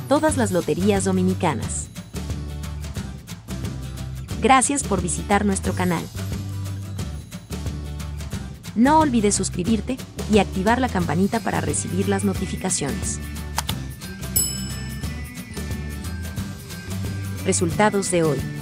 todas las loterías dominicanas. Gracias por visitar nuestro canal. No olvides suscribirte y activar la campanita para recibir las notificaciones. Resultados de hoy.